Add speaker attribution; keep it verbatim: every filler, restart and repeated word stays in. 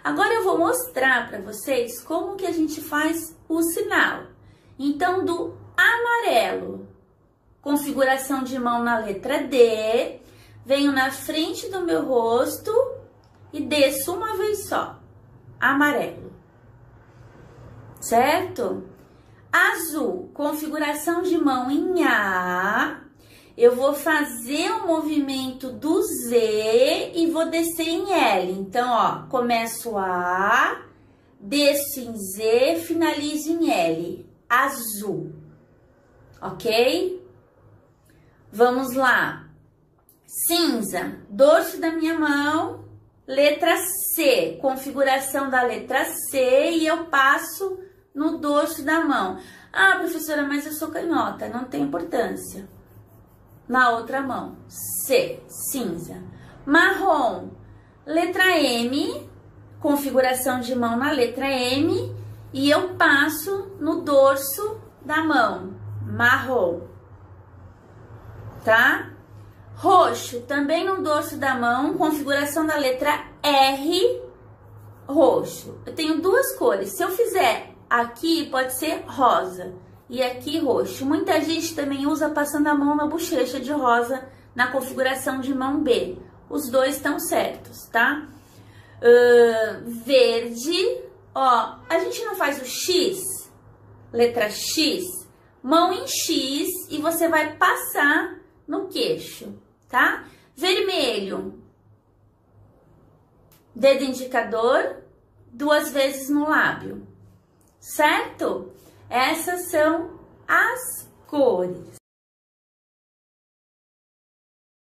Speaker 1: Agora eu vou mostrar para vocês como que a gente faz o sinal. Então, do amarelo, configuração de mão na letra D, venho na frente do meu rosto e desço uma vez só, amarelo, certo? Azul, configuração de mão em A, eu vou fazer o movimento do Z e vou descer em L. Então, ó, começo A, desço em Z, finalizo em L, azul, ok? Vamos lá. Cinza, dorso da minha mão, letra C, configuração da letra C e eu passo no dorso da mão. Ah, professora, mas eu sou canhota, não tem importância. Na outra mão, C, cinza. Marrom, letra M, configuração de mão na letra M e eu passo no dorso da mão, marrom, tá? Roxo, também no dorso da mão, configuração da letra R, roxo. Eu tenho duas cores, se eu fizer aqui, pode ser rosa e aqui roxo. Muita gente também usa passando a mão na bochecha de rosa na configuração de mão B. Os dois estão certos, tá? Uh, verde, ó, a gente não faz o X, letra X, mão em X e você vai passar no queixo, tá? Vermelho, dedo indicador, duas vezes no lábio, certo? Essas são as cores.